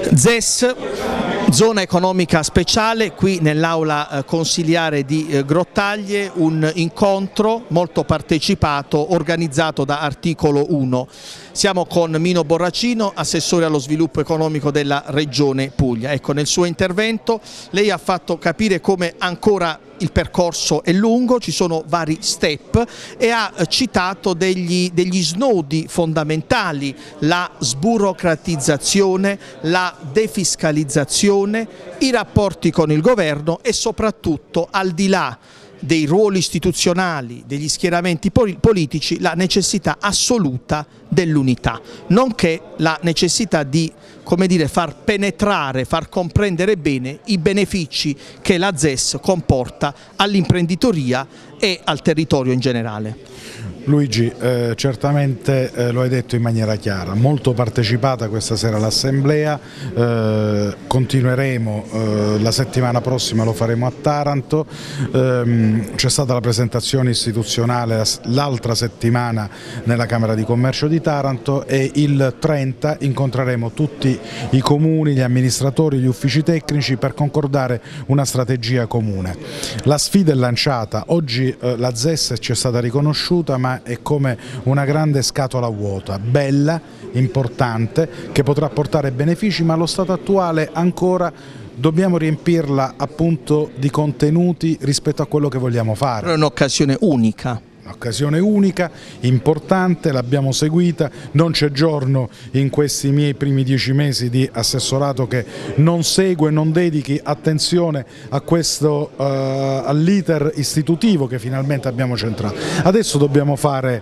ZES, zona economica speciale, qui nell'aula consiliare di Grottaglie, un incontro molto partecipato organizzato da Articolo 1. Siamo con Mino Borracino, assessore allo sviluppo economico della Regione Puglia. Ecco, nel suo intervento lei ha fatto capire come ancora il percorso è lungo, ci sono vari step e ha citato degli snodi fondamentali: la sburocratizzazione, la defiscalizzazione, i rapporti con il governo e soprattutto, al di là dei ruoli istituzionali, degli schieramenti politici, la necessità assoluta dell'unità, nonché la necessità di, come dire, far penetrare, far comprendere bene i benefici che la ZES comporta all'imprenditoria e al territorio in generale. Luigi, certamente lo hai detto in maniera chiara, molto partecipata questa sera l'assemblea, continueremo, la settimana prossima lo faremo a Taranto, c'è stata la presentazione istituzionale l'altra settimana nella Camera di Commercio di Taranto e il 30 incontreremo tutti i comuni, gli amministratori, gli uffici tecnici per concordare una strategia comune. La sfida è lanciata, oggi la ZES ci è stata riconosciuta, ma è come una grande scatola vuota, bella, importante, che potrà portare benefici, ma allo stato attuale ancora dobbiamo riempirla appunto di contenuti rispetto a quello che vogliamo fare. È un'occasione unica. Un'occasione unica, importante, l'abbiamo seguita, non c'è giorno in questi miei primi 10 mesi di assessorato che non segue, non dedichi attenzione a questo, all'iter istitutivo che finalmente abbiamo centrato. Adesso dobbiamo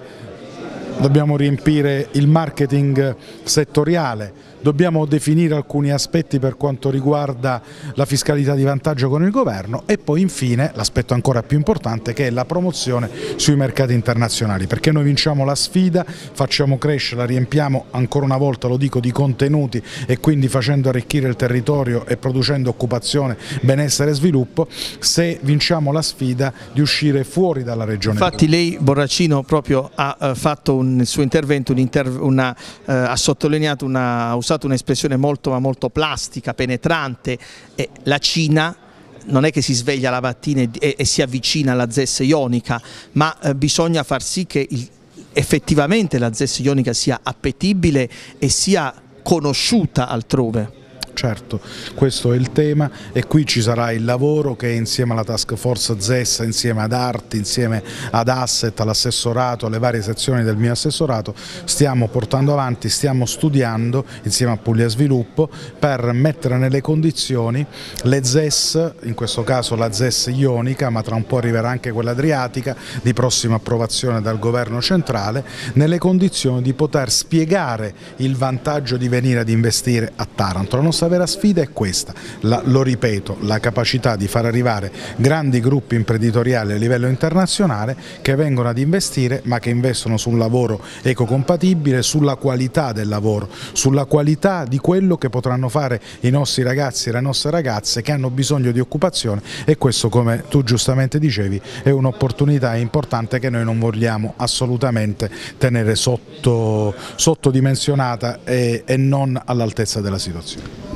riempire il marketing settoriale, dobbiamo definire alcuni aspetti per quanto riguarda la fiscalità di vantaggio con il governo e poi infine l'aspetto ancora più importante, che è la promozione sui mercati internazionali, perché noi vinciamo la sfida, facciamo crescere, la riempiamo ancora una volta, lo dico, di contenuti e quindi facendo arricchire il territorio e producendo occupazione, benessere e sviluppo, se vinciamo la sfida di uscire fuori dalla regione. Infatti lei, Borracino, proprio ha fatto nel suo intervento ha sottolineato, ha usato un'espressione molto plastica, penetrante. La Cina non è che si sveglia la mattina e si avvicina alla ZES ionica, ma bisogna far sì che effettivamente la ZES ionica sia appetibile e sia conosciuta altrove. Certo, questo è il tema e qui ci sarà il lavoro che insieme alla Task Force ZES, insieme ad Arti, insieme ad Asset, all'assessorato, alle varie sezioni del mio assessorato stiamo portando avanti, stiamo studiando insieme a Puglia Sviluppo per mettere nelle condizioni le ZES, in questo caso la ZES ionica, ma tra un po' arriverà anche quella adriatica di prossima approvazione dal governo centrale, nelle condizioni di poter spiegare il vantaggio di venire ad investire a Taranto. La nostra vera sfida è questa, lo ripeto, la capacità di far arrivare grandi gruppi imprenditoriali a livello internazionale che vengono ad investire, ma che investono su un lavoro ecocompatibile, sulla qualità del lavoro, sulla qualità di quello che potranno fare i nostri ragazzi e le nostre ragazze che hanno bisogno di occupazione, e questo, come tu giustamente dicevi, è un'opportunità importante che noi non vogliamo assolutamente tenere sottodimensionata e non all'altezza della situazione.